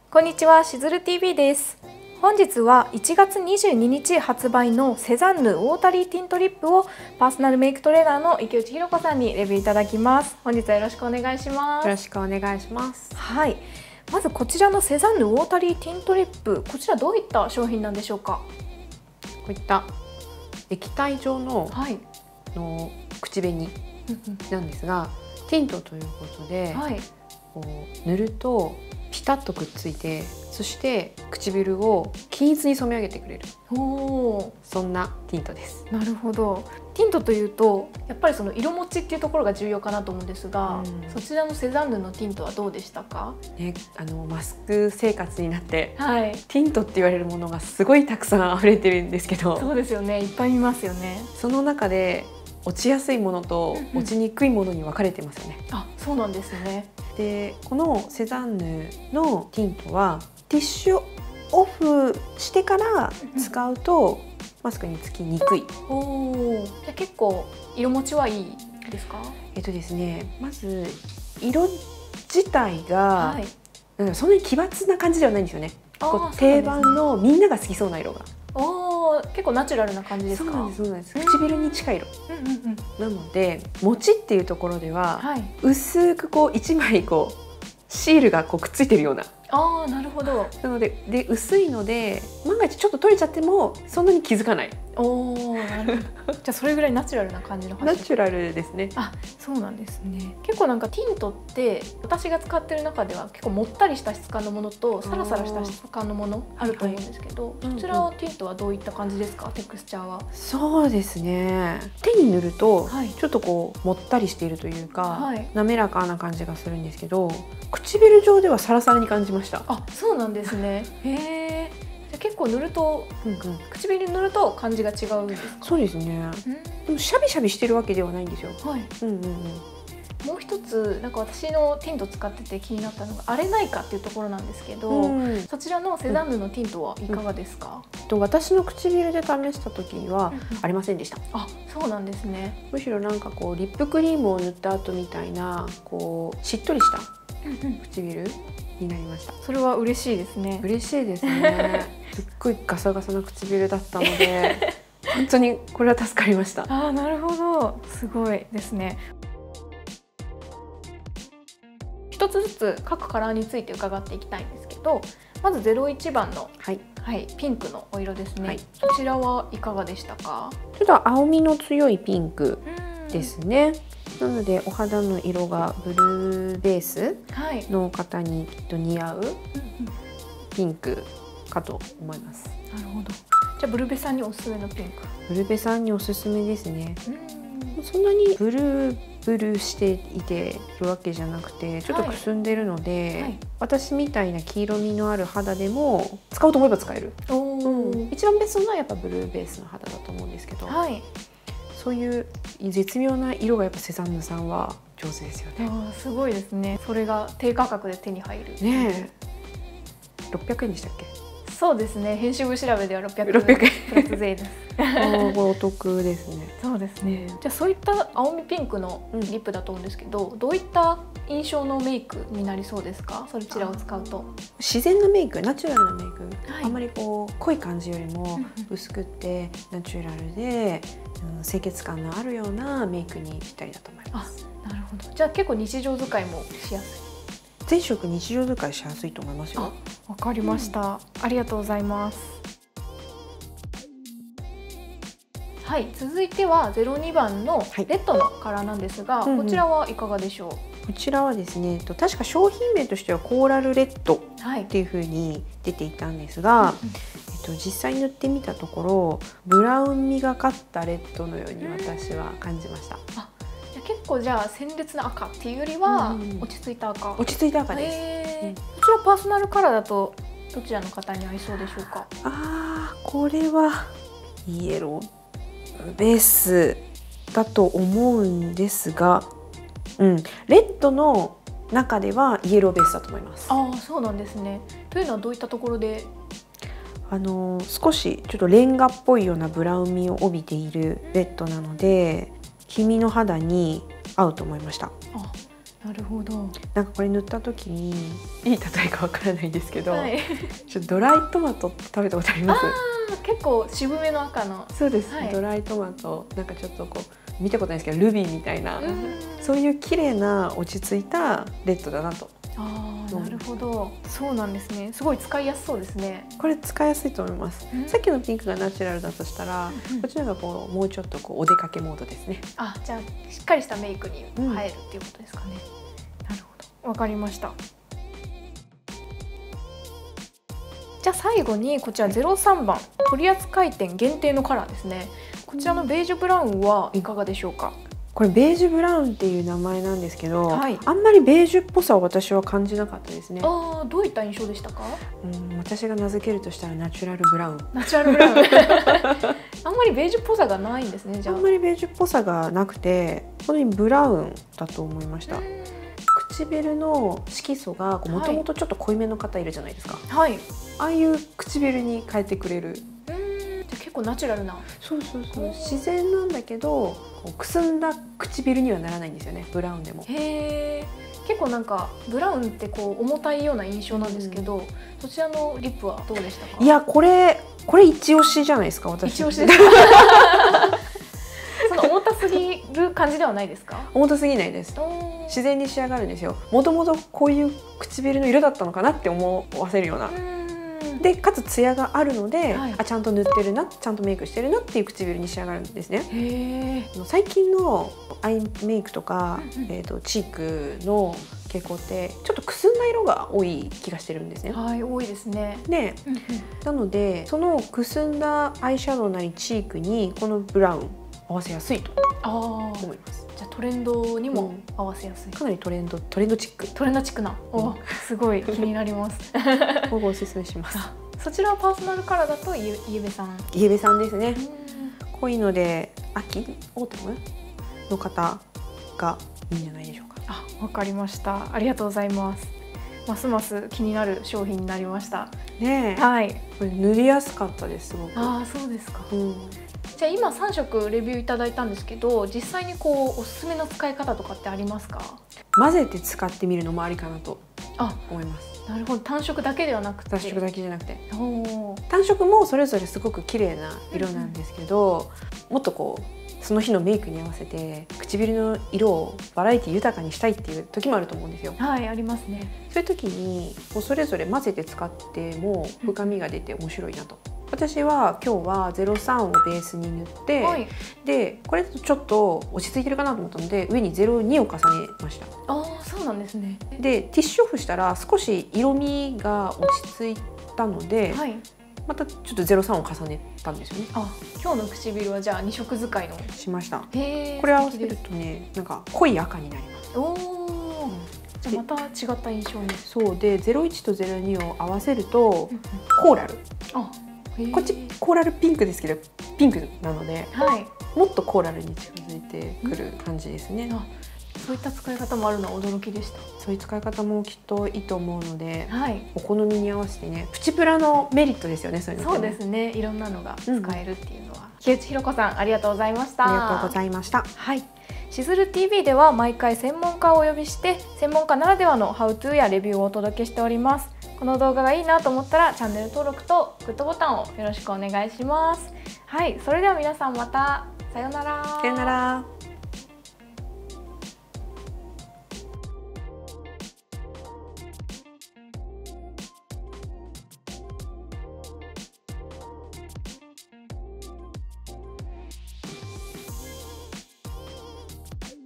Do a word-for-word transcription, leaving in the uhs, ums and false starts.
こんにちは、しずる ティーブイ です。本日はいちがつにじゅうににち発売のセザンヌウォータリーティントリップをパーソナルメイクトレーナーの池内ひろ子さんにレビューいただきます。本日はよろしくお願いします。 よろしくお願いします。 はい、まずこちらのセザンヌウォータリーティントリップ、こちらどういった商品なんでしょうか。 こういった液体状の、 はい、 の口紅なんですが、ティントということで、 はい、 こう塗るとピタッとくっついて、そして唇を均一に染め上げてくれる、 おー、 そんなティントです。 なるほど。ティントというとやっぱりその色持ちっていうところが重要かなと思うんですが、うん、そちらのセザンヌのティントはどうでしたか。 ね、あのマスク生活になって、 はい、 ティントって言われるものがすごいたくさん溢れてるんですけど、 そうですよね、いっぱい見ますよね。 その中で落ちやすいものと落ちにくいものに分かれてますよね。 あ、そうなんですね。 で、このセザンヌのティントはティッシュオフしてから使うとマスクにつきにくい。 おお、じゃあ結構色持ちはいいですか。 えっとですね、まず色自体が、はい、うん、そんなに奇抜な感じではないんですよね。こう定番のみんなが好きそうな色が。 おー、結構ナチュラルな感じですか。 そうなんです、そうなんです。唇に近い色、うんうんうん、なので持ちっていうところでは、はい、薄くこういちまいこうシールがこうくっついてるような。 あー、なるほど。 なので、で薄いので万が一ちょっと取れちゃってもそんなに気づかない。 おー、なるほど。じゃあそれぐらいナチュラルな感じのナチュラルですね。 あ、そうなんですね。結構なんかティントって私が使ってる中では結構もったりした質感のものとサラサラした質感のものあると思うんですけど、はいはい、そちらはティントはどういった感じですか、テクスチャーは。 そうですね、手に塗るとちょっとこうもったりしているというか、はい、滑らかな感じがするんですけど、唇上ではサラサラに感じました。 あ、そうなんですね。へえ。じゃ結構塗ると、うんうん、唇に塗ると感じが違うんですか。 そうですね。でもシャビシャビしてるわけではないんですよ。はい。うんうんうん。 もう一つなんか私のティント使ってて気になったのが荒れないかっていうところなんですけど、うん、そちらのセザンヌのティントはいかがですか。 うんうん、と私の唇で試した時には荒れませんでした。 あ、そうなんですね。 むしろなんかこうリップクリームを塗った後みたいなこうしっとりした唇になりました。 それは嬉しいですね。 嬉しいですね。すっごいガサガサな唇だったので本当にこれは助かりました。 あー、なるほど、すごいですね。一つずつ各カラーについて伺っていきたいんですけど、まずゼロいちばんの、はいはい、ピンクのお色ですね、はい、そちらはいかがでしたか。 ちょっと青みの強いピンクですね。なのでお肌の色がブルーベースの方にきっと似合うピンクかと思います。 なるほど。じゃあブルベさんにおすすめのピンク。 ブルベさんにおすすめですね。そんなにブルーブルーしていてるわけじゃなくて、ちょっとくすんでるので、はいはい、私みたいな黄色みのある肌でも使おうと思えば使える。うん、一番ベストなのはやっぱブルーベースの肌だと思うんですけど、はい、そういう絶妙な色がやっぱセザンヌさんは上手ですよね。 あ、すごいですね。それが低価格で手に入るね。えろっぴゃくえんでしたっけ。 そうですね、編集部調べではろっぴゃくえんろっぴゃくえんプラス税です。 あ、これお得ですね。 そうですね。じゃあそういった青みピンクのリップだと思うんですけど、うん、どういった印象のメイクになりそうですか、そちらを使うと。 自然なメイク、ナチュラルなメイク、はい、あんまりこう濃い感じよりも薄くってナチュラルで、うん、清潔感のあるようなメイクにぴったりだと思います。 あ、なるほど。じゃあ結構日常使いもしやすい。 全色日常使いしやすいと思いますよ。 わかりました、うん、ありがとうございます。はい、続いてはゼロにばんのレッドのカラーなんですが、はい、こちらはいかがでしょう。うんうん、こちらはですね、確か商品名としてはコーラルレッドっていう風に出ていたんですが、はい、えっと、実際塗ってみたところブラウンみがかったレッドのように私は感じました。 あ、結構じゃあ鮮烈な赤っていうよりは落ち着いた赤。 落ち着いた赤です。 うん、こちらパーソナルカラーだとどちらの方に合いそうでしょうか。 あー、これはイエローベースだと思うんですが、うん、レッドの中ではイエローベースだと思います。 ああ、そうなんですね。というのはどういったところで。 あの少しちょっとレンガっぽいようなブラウン味を帯びているレッドなので、君の肌に合うと思いました。 あ、 なるほど。 なんかこれ塗った時にいい例えかわからないんですけど、 はい、 ちょっとドライトマトって食べたことあります？ あ結構渋めの赤の。 そうです、 はい、 ドライトマト、なんかちょっとこう見たことないですけどルビーみたいな、そういう綺麗な落ち着いたレッドだなと。 ああ、なるほど。そうなんですね。すごい使いやすそうですね。 これ使いやすいと思います。さっきのピンクがナチュラルだとしたら、うん、こっちの方がこうもうちょっとこうお出かけモードですね。 あ、じゃあしっかりしたメイクに入るっていうことですかね。うん、なるほど。わかりました。じゃあ最後にこちらゼロさんばん取扱店限定のカラーですね。こちらのベージュブラウンはいかがでしょうか？ これベージュブラウンっていう名前なんですけど、はい、あんまりベージュっぽさを私は感じなかったですね。 ああ、どういった印象でしたか？ うん、私が名付けるとしたらナチュラルブラウン。 ナチュラルブラウン。あんまりベージュっぽさがないんですね。じゃあ。 あんまりベージュっぽさがなくて、本当にブラウンだと思いました。唇の色素がもともとちょっと濃いめの方いるじゃないですか。はい。ああいう唇に変えてくれる。 結構ナチュラルな。 そうそうそう、自然なんだけどこうくすんだ唇にはならないんですよね、ブラウンでも。 へえ。結構なんかブラウンってこう重たいような印象なんですけど、うん、そちらのリップはどうでしたか？ いや、これこれ一押しじゃないですか、私。 一押しですか？その重たすぎる感じではないですか？ 重たすぎないです。自然に仕上がるんですよ。もともとこういう唇の色だったのかなって思わせるような。でかつツヤがあるので、はい、あちゃんと塗ってるな、ちゃんとメイクしてるなっていう唇に仕上がるんですね。へー。最近のアイメイクとか、うんうん、えーとチークの傾向ってちょっとくすんだ色が多い気がしてるんですね。 はい、多いですね。 で、うんうん、なのでそのくすんだアイシャドウなりチークにこのブラウン合わせやすいと思います。 じゃあトレンドにも合わせやすい、うん、 かなりトレンドトレンドチックトレンドチックな、うん、おすごい気になります。 ここおすすめします。 そちらはパーソナルカラーだとイエベさんイエベさんですね。濃いので秋オートムの方がいいんじゃないでしょうか。 あ、わかりました。ありがとうございます。ますます気になる商品になりましたね。 はい、 これ塗りやすかったです、すごく。 ああ、そうですか。うん、じゃあ今さんしょくレビューいただいたんですけど、実際にこうおすすめの使い方とかってありますか？ 混ぜて使ってみるのもありかなと思います。 なるほど、単色だけではなくて。 単色だけじゃなくて、単色もそれぞれすごく綺麗な色なんですけど、うん、もっとこうその日のメイクに合わせて唇の色をバラエティ豊かにしたいっていう時もあると思うんですよ。 はい、ありますね。 そういう時にこうそれぞれ混ぜて使っても深みが出て面白いなと。私は今日はゼロさんをベースに塗って、はい、でこれだとちょっと落ち着いてるかなと思ったので上にゼロにを重ねました。 ああ、そうなんですね。 でティッシュオフしたら少し色味が落ち着いたので、はい、またちょっとゼロさんを重ねたんですよね。 あ、今日の唇はじゃあにしょく使いのしました。これ合わせるとね、なんか濃い赤になります。おお、じゃあまた違った印象に。 そうでゼロいちとゼロにを合わせるとコーラル。あ、こっちコーラルピンクですけどピンクなので、はい、もっとコーラルに近づいてくる感じですね。あ、 そういった使い方もあるのは驚きでした。 そういう使い方もきっといいと思うので、はい、お好みに合わせてね、プチプラのメリットですよね。そういうのってね。 そうですね。いろんなのが使えるっていうのは。うん、木内弘子さん、ありがとうございました。 ありがとうございました。 はい。しずる ティーブイ では毎回専門家をお呼びして専門家ならではのハウトゥーやレビューをお届けしております。この動画がいいなと思ったらチャンネル登録とグッドボタンをよろしくお願いします。はい、それでは皆さんまたさようなら。 さようなら。